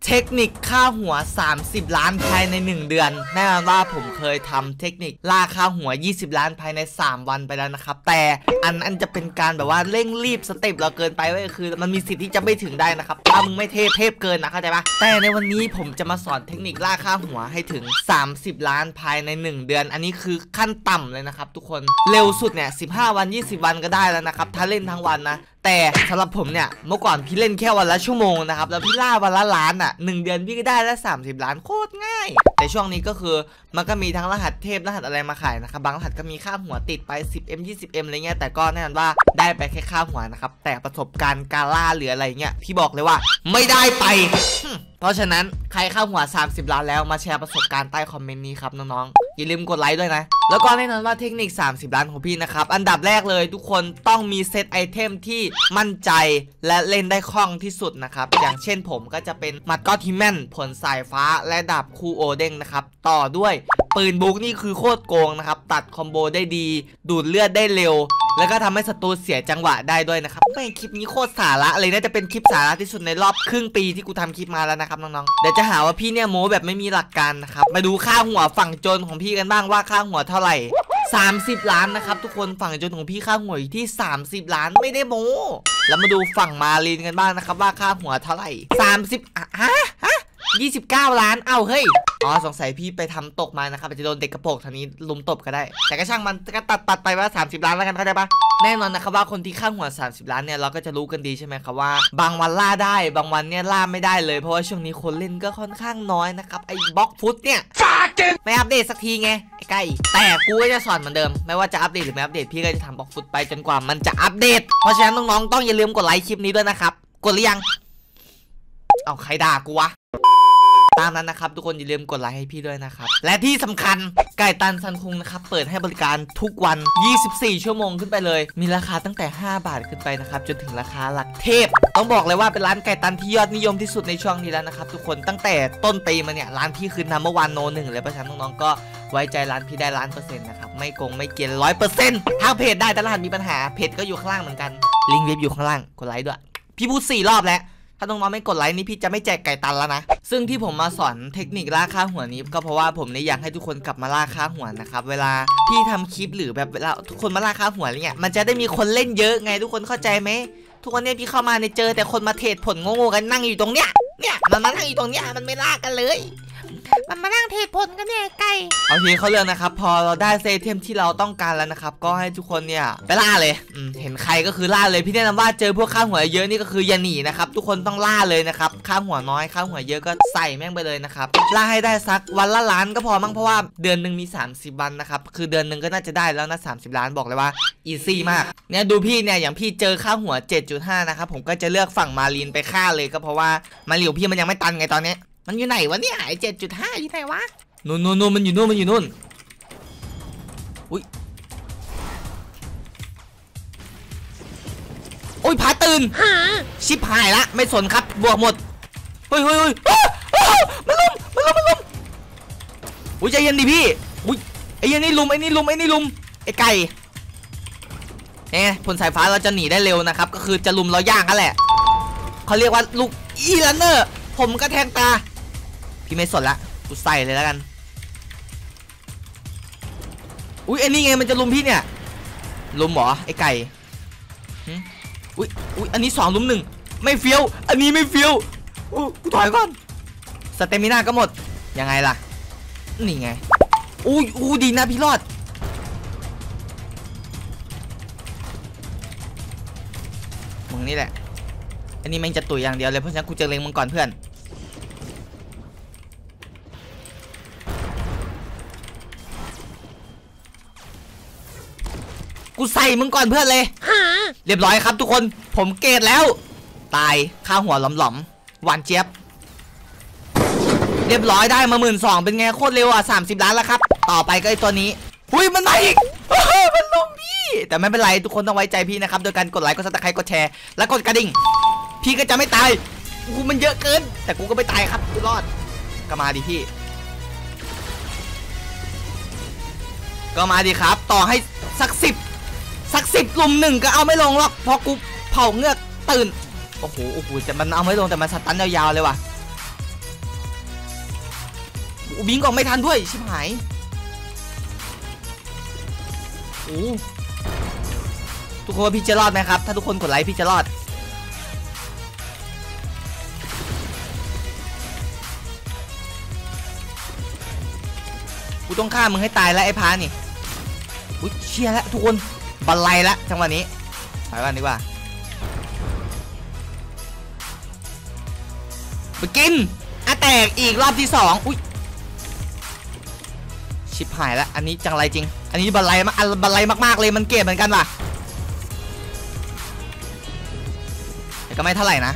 เทคนิคฆ่าหัว30 ล้านภายใน1 เดือนแน่นอนว่าผมเคยทำเทคนิคล่าฆ่าหัว20 ล้านภายใน3 วันไปแล้วนะครับแต่อันจะเป็นการแบบว่าเร่งรีบสเต็ปเราเกินไปก็คือมันมีสิทธิ์ที่จะไม่ถึงได้นะครับถ้ามึงไม่เทพเกินนะเข้าใจปะแต่ในวันนี้ผมจะมาสอนเทคนิคล่าฆ่าหัวให้ถึง30 ล้านภายใน1 เดือนอันนี้คือขั้นต่ำเลยนะครับทุกคนเร็วสุดเนี่ย15 วัน20 วันก็ได้แล้วนะครับถ้าเล่นทั้งวันนะแต่สำหรับผมเนี่ยเมื่อก่อนพี่เล่นแค่วันละชั่วโมงนะครับแล้วพี่ล่าวันละล้านอ่ะ1 เดือนพี่ก็ได้แล้ว30 ล้านโคตรง่ายแต่ช่วงนี้ก็คือมันก็มีทั้งรหัสเทพรหัสอะไรมาขายนะครับบางรหัสก็มีค่าหัวติดไป 10M 20M อะไรเงี้ยแต่ก็แน่นอนว่าได้ไปแค่ค่าหัวนะครับแต่ประสบการณ์การล่าหรืออะไรเงี้ยพี่บอกเลยว่าไม่ได้ไปเพราะฉะนั้นใครค่าหัว30 ล้านแล้วมาแชร์ประสบการณ์ใต้คอมเมนต์นี้ครับน้องๆอย่าลืมกดไลค์ด้วยนะแล้วก็แน่นอนว่าเทคนิค30 ล้านของพี่นะครับอันดับแรกเลยทุกคนต้องมีเซตไอเทมที่มั่นใจและเล่นได้คล่องที่สุดนะครับอย่างเช่นผมก็จะเป็นมัดก็ทิแมนผลสายฟ้าและดาบคูโอเด้งนะครับต่อด้วยปืนบุกนี่คือโคตรโกงนะครับตัดคอมโบได้ดีดูดเลือดได้เร็วแล้วก็ทำให้ศัตรูเสียจังหวะได้ด้วยนะครับไม่คลิปนี้โคตรสาระเลยน่าจะเป็นคลิปสาระที่สุดในรอบครึ่งปีที่กูทำคลิปมาแล้วนะครับน้องๆเดี๋ยวจะหาว่าพี่เนี่ยโม้แบบไม่มีหลักการนะครับมาดูค่าหัวฝั่งโจรของพี่กันบ้างว่าค่าหัวเท่าไหร่30 ล้านนะครับทุกคนฝั่งโจรของพี่ค่าหัวอยู่ที่30 ล้านไม่ได้โม้แล้วมาดูฝั่งมาลินกันบ้างนะครับว่าค่าหัวเท่าไหร่29 ล้านเอ้าเฮ้ยอ๋อสงสัยพี่ไปทำตกมานะครับอาจจะโดนเด็กกระโปรงทางนี้ลุมตบก็ได้แต่ก็ช่างมันก็ตัดไปว่า30 ล้านแล้วกันเข้าใจปะแน่นอนนะครับว่าคนที่ค่าหัว30 ล้านเนี่ยเราก็จะรู้กันดีใช่ไหมครับว่าบางวันล่าได้บางวันเนี่ยล่าไม่ได้เลยเพราะว่าช่วงนี้คนเล่นก็ค่อนข้างน้อยนะครับไอ้บล็อกฟุตเนี่ยไม่อัปเดตสักทีไงไอ้ใกล้แต่กูก็จะสอนเหมือนเดิมไม่ว่าจะอัปเดตหรือไม่อัปเดตพี่ก็จะทำบล็อกฟุตไปจนกว่ามันจะอัปเดตเพราะฉะนั้นน้องๆต้องอย่าลืมกดไลค์คลิปนี้ด้วยนะครับกดหรือยังเอาใครด่ากูวะตามนั้นนะครับทุกคนอย่าลืมกดไลค์ให้พี่ด้วยนะครับและที่สำคัญไก่ตันซันคุงนะครับเปิดให้บริการทุกวัน24 ชั่วโมงขึ้นไปเลยมีราคาตั้งแต่5 บาทขึ้นไปนะครับจนถึงราคาหลักเทพต้องบอกเลยว่าเป็นร้านไก่ตันที่ยอดนิยมที่สุดในช่วงนี้แล้วนะครับทุกคนตั้งแต่ต้นปีมาเนี่ยร้านพี่คือนัมเบอร์วันโน1เลยเพราะฉะนั้นน้องๆก็ไว้ใจร้านพี่ได้100%นะครับไม่โกงไม่เกลียน100%ถ้าเพจได้แต่รหัสมีปัญหาเพจก็อยู่ข้างล่างเหมือนกันลิงก์เว็บอยู่ข้างล่างกดไลค์ด้วยพี่พูด4 รอบแล้วถ้าน้องๆไม่กดไลค์นี่พี่จะไม่แจกไก่ตันแล้วนะซึ่งที่ผมมาสอนเทคนิคล่าค่าหัวนี้ก็เพราะว่าผมอยากให้ทุกคนกลับมาล่าค่าหัวนะครับเวลาพี่ทำคลิปหรือแบบเวลาทุกคนมาล่าค่าหัวอะไรเงี้ยมันจะได้มีคนเล่นเยอะไงทุกคนเข้าใจไหมทุกวันนี้พี่เข้ามาในเจอแต่คนมาเทรดผลโง่ๆกันนั่งอยู่ตรงเนี้ยมันมานั่งอยู่ตรงเนี้ยมันไม่ล่ากันเลยมันมานั่งเทรดผลกันเนี่ยไก่เอาทีเขาเรื่องนะครับพอเราได้เซตเทมที่เราต้องการแล้วนะครับก็ให้ทุกคนเนี่ยไปล่าเลยเห็นใครก็คือล่าเลยพี่แนะนำว่าเจอพวกค่าหัวเยอะนี่ก็คืออย่าหนีนะครับทุกคนต้องล่าเลยนะครับค่าหัวน้อยค่าหัวเยอะก็ใส่แม่งไปเลยนะครับล่าให้ได้สักวันละล้านก็พอมั้งเพราะว่าเดือนหนึ่งมี30 วันนะครับคือเดือนหนึ่งก็น่าจะได้แล้วนะ30 ล้านบอกเลยว่าอีซี่มากเนี่ยดูพี่เนี่ยอย่างพี่เจอค่าหัว 7.5 นะครับผมก็จะเลือกฝั่งมารีนไปฆ่าเลยก็เพราะว่ามาริวพี่มันยังไม่ตันไงตอนนี้มันอยู่ไหนวะเนี่ยไอ้ 7.5 อยู่ไหนวะนู่นมันอยู่นู่นอุ้ยโอ้ยผาตื่นชิบหายละไม่สนครับบวกหมดเฮ้ยมันลุมอุ้ยใจเย็นดิพี่อุ้ยไอ้ยันนี่ลุมไอ้ไก่เนี่ยผลสายฟ้าเราจะหนีได้เร็วนะครับก็คือจะลุมเราย่างกันแหละเขาเรียกว่าลูกอีลันเนอร์ผมก็แทงตาพี่ไม่สนละกูใส่เลยแล้วกันอุ้ยไอ้นี่ไงมันจะลุมพี่เนี่ยลุมหรอไอ้ไก่อุ้ยอันนี้2 ลุม 1ไม่เฟี้ยวอันนี้ไม่เฟี้ยวกูถอยก่อนสเตมิน่าก็หมดยังไงล่ะนี่ไงอุ้ยดีนะพี่รอดมึงนี่แหละอันนี้แม่งจะตุ๋ยอย่างเดียวเลยเพราะฉะนั้นกูจะเล็งมึงก่อนเพื่อนกูใส่มึงก่อนเพื่อนเลยเรียบร้อยครับทุกคนผมเกตแล้วตายข้าหัวหลอมหวานเจี๊ยบเรียบร้อยได้มา12,000เป็นไงโคตรเร็วอ่ะ30 ล้านแล้วครับต่อไปก็ไอตัวนี้หุ้ยมันมาอีกมันลงพี่แต่ไม่เป็นไรทุกคนต้องไว้ใจพี่นะครับโดยการกดไลค์กดซับสไครต์กดแชร์และกดกระดิ่งพี่ก็จะไม่ตายกูมันเยอะเกินแต่กูก็ไม่ตายครับกูรอดก็มาดิพี่ก็มาดิครับต่อให้สัก10 ลุม 1ก็เอาไม่ลงหรอกเพราะกูเผาเงือกตื่นโอ้โหแต่มันเอาไม่ลงแต่มันสตันยาวๆเลยว่ะบิงก่อนไม่ทันด้วยชิบหายโอ้ทุกคนพี่จะรอดไหมครับถ้าทุกคนกดไลค์พี่จะรอดกูต้องฆ่ามึงให้ตายแล้วไอ้พานี่อุ้ยเชี่ยแล้วทุกคนบันไลแล้วจังหวะนี้ไปกันดีกว่าไปกินแตกอีกรอบที่2อุ้ยชิบหายแล้วอันนี้จังไรจริงอันนี้บันไลมากบันไลมากๆเลยมันเก็บเหมือนกันว่ะแต่ก็ไม่เท่าไหร่นะ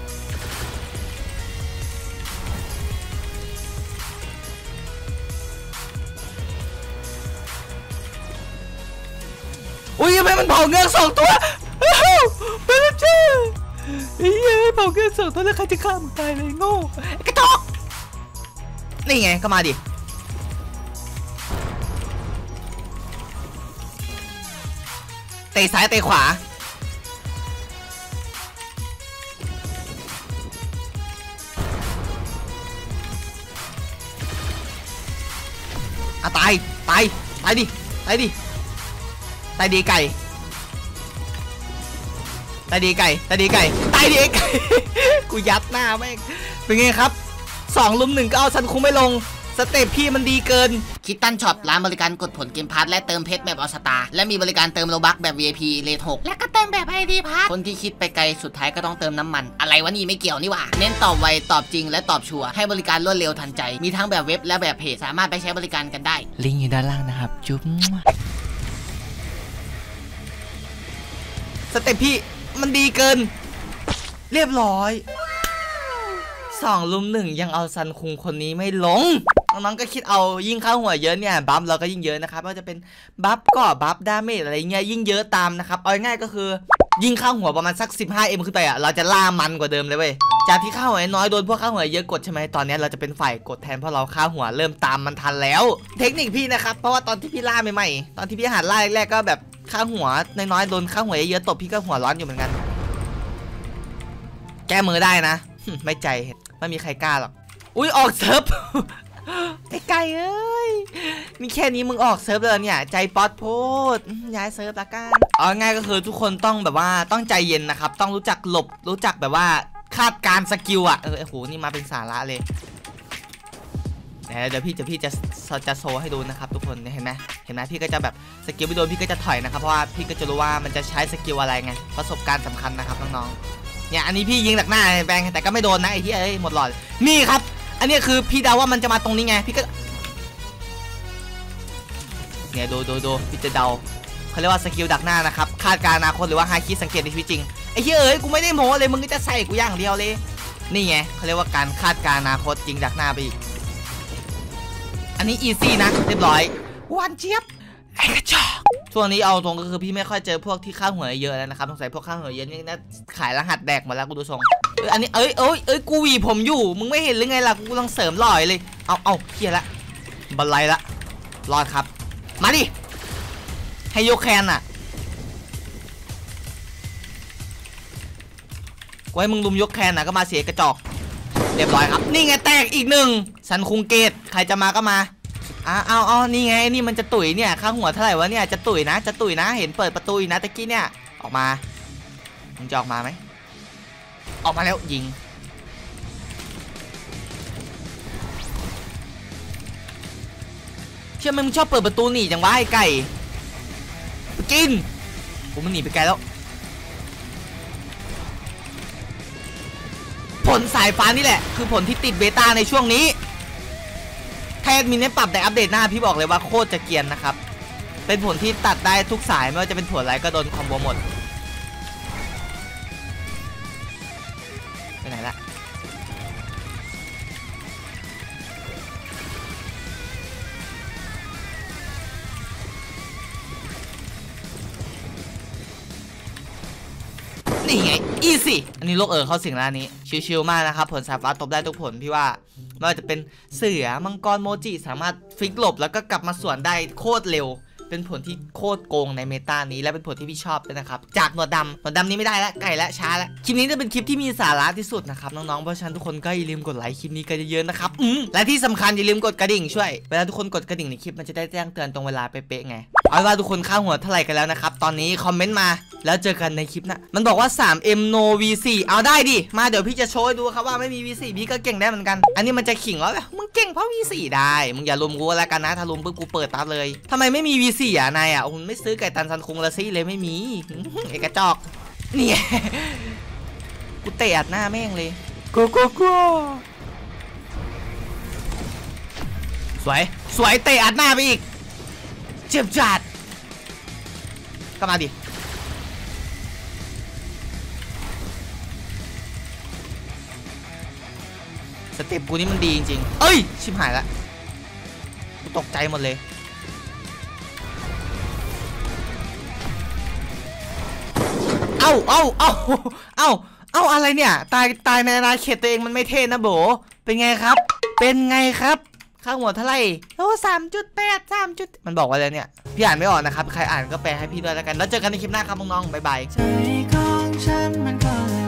อุ้ยทำไมมันเผาเงือก2 ตัวเป็นเจ้าเฮ้ยเผาเงือก2 ตัวแล้วใครจะฆ่ามึงตายเลยโง่กระจอกนี่ไงก็มาดิเตะซ้ายเตะขวาตายดิตายดีไก่กูยัดหน้าแม่งเป็นไงครับ2 ลุม 1ก็เอาซันคุงไม่ลงสเต็ปพี่มันดีเกินคิดตันช็อปร้านบริการกดผลเกมพาร์ทและเติมเพชรแบบออสตาและมีบริการเติมโลบัคแบบ VIP เลท 6และก็เติมแบบ ID พาร์ทคนที่คิดไปไกลสุดท้ายก็ต้องเติมน้ำมันอะไรวะนี่ไม่เกี่ยวนี่หว่าเน้นตอบไวตอบจริงและตอบชัวร์ให้บริการรวดเร็วทันใจมีทั้งแบบเว็บและแบบเพจสามารถไปใช้บริการกันได้ลิงก์อยู่ด้านล่างนะครับจุ๊บสเต็ปพี่มันดีเกินเรียบร้อย2 ลุม 1ยังเอาซันคุงคนนี้ไม่ลงน้องๆก็คิดเอายิ่งเข้าหัวเยอะเนี่ยบัฟเราก็ยิ่งเยอะนะครับว่าจะเป็นบัฟก็บัฟดาเมจอะไรเงี้ยยิ่งเยอะตามนะครับเอาง่ายก็คือยิ่งเข้าหัวประมาณสัก 15M ขึ้นไปอ่ะเราจะล่ามันกว่าเดิมเลยเว้ยจากที่เข้าหัวน้อยโดนพวกเข้าหัวเยอะกดใช่ไหมตอนนี้เราจะเป็นฝ่ายกดแทนเพราะเราเข้าหัวเริ่มตามมันทันแล้วเทคนิคพี่นะครับเพราะว่าตอนที่พี่ล่าใหม่ๆตอนที่พี่หัดล่าแรกๆก็แบบข้าหัวน้อยๆโดนข้าหัวเยอะๆตบพี่ก็หัวร้อนอยู่เหมือนกันแก้มือได้นะไม่ใจไม่มีใครกล้าหรอกอุ้ยออกเซิร์ฟไอ้ไก่เอ้ยนี่แค่นี้มึงออกเซิร์ฟเลยเนี่ยใจป๊อตโพดย้ายเซิร์ฟละกันเอาง่ายก็คือทุกคนต้องแบบว่าต้องใจเย็นนะครับต้องรู้จักหลบรู้จักแบบว่าคาดการสกิลอ่ะโอ้โหนี่มาเป็นสาระเลยเดี๋ยวพี่จะโชว์ให้ดูนะครับทุกคนเห็นไหมพี่ก็จะแบบสกิลไม่โดนพี่ก็จะถอยนะครับเพราะว่าพี่ก็จะรู้ว่ามันจะใช้สกิลอะไรไงประสบการณ์สำคัญนะครับน้องๆเนี่ยอันนี้พี่ยิงหลักหน้าแบงแต่ก็ไม่โดนนะไอ้ที่หมดหลอดนี่ครับอันนี้คือพี่เดาว่ามันจะมาตรงนี้ไงพี่ก็เนี่ยดูพี่จะเดาเขาเรียกว่าสกิลดักหน้านะครับคาดการณ์อนาคตหรือว่าไฮคิดสังเกตในชีวิตจริงไอ้ที่กูไม่ได้โม้เลยมึงก็จะใส่กูอย่างเดียวเลยนี่ไงเขาเรียกว่าการคาดการณ์อนาคตจริงดักหน้าไปอีกอันนี้อีซี่นะเรียบร้อยวันเจี๊ยบไอ้กระจอกช่วงนี้เอาตรงก็คือพี่ไม่ค่อยเจอพวกที่ค่าหัวเยอะแล้วนะครับสงสัยพวกค่าหัวเยอะนี่น่าขายรหัสแดกหมดแล้วกูดูทรงอันนี้กูหวีผมอยู่มึงไม่เห็นหรือไงล่ะกูกำลังเสริมหล่อยเลยเอาเคลียร์ละบันไลละรอดครับมาดิให้ยกแคนอ่ะกูให้มึงลุมยกแคนอ่ะก็มาเสียกระจอกเรียบร้อยครับนี่ไงแตกอีก1ซันคุงเกตใครจะมาก็มาเอานี่ไงนี่มันจะตุ๋ยเนี่ยข้างหัวเท่าไหร่วะเนี่ยจะตุ๋ยนะเห็นเปิดประตูนะตะกี้เนี่ยออกมามึงจะออกมาไหมออกมาแล้วยิงเชื่อมึงชอบเปิดประตูหนีจังวะไอ้ไก่กินผมมันหนีไปไกลแล้วผลสายฟ้านี่แหละคือผลที่ติดเบต้าในช่วงนี้แค่มีเน้นปรับแต่อัปเดตหน้าพี่บอกเลยว่าโคตรจะเกียนนะครับเป็นผลที่ตัดได้ทุกสายไม่ว่าจะเป็นผลอะไรก็โดนคอมโบหมดไปไหนละนี่ไงอีซี่อันนี้โลกเข้าสิงแล้วนี้ชิวๆมากนะครับผลสายฟ้าตบได้ทุกผลพี่ว่าไม่ว่าจะเป็นเสือมังกรโมจิสามารถฟิกหลบแล้วก็กลับมาสวนได้โคตรเร็วเป็นผลที่โคตรโกงในเมตานี้และเป็นผลที่พี่ชอบด้วยนะครับจากหนวดดำนี้ไม่ได้ละไก่ละช้าละคลิปนี้จะเป็นคลิปที่มีสาระที่สุดนะครับน้องๆเพราะฉะนั้นทุกคนก็อย่าลืมกดไลค์คลิปนี้กันเยอะๆนะครับและที่สำคัญอย่าลืมกดกระดิ่งช่วยเวลาทุกคนกดกระดิ่งในคลิปมันจะได้แจ้งเตือนตรงเวลาเป๊ะๆไงเอาว่าทุกคนค่าหัวเท่าไหร่กันแล้วนะครับตอนนี้คอมเมนต์มาแล้วเจอกันในคลิปนะมันบอกว่า 3M no V4 เอาได้ดิมาเดี๋ยวพี่จะโชว์ให้ดูครับว่าไม่มี V4 พี่ก็เก่งได้เหมือนกันอันนี้มันจะขิงแล้วมึงเก่งเพราะ V4 ได้มึงอย่าลุมกูแล้วกันนะถ้าลุมปุ๊บกูเปิดปั๊บเลยทำไมไม่มี V4 อ่ะนายอ่ะคุณไม่ซื้อไก่ตันซันคุงละซี่เลยไม่มีเอกระจอกเนี่ยกูเตะอัดหน้าแม่งเลยกูสวยเตะอัดหน้าไปอีกเจ็บจัดก็มาดิสเต็ปกูนี่มันดีจริงๆเอ้ยชิบหายละกูตกใจหมดเลยเอาอะไรเนี่ยตายในอาณาเขตตัวเองมันไม่เท่นะโบเป็นไงครับค่าหัวเท่าไหร่3.8มันบอกว่าอะไรเนี่ยพี่อ่านไม่ออกนะครับใครอ่านก็แปลให้พี่ด้วยแล้วกันแล้วเจอกันในคลิปหน้าครับน้องๆบ๊ายบายใจของฉันมันก็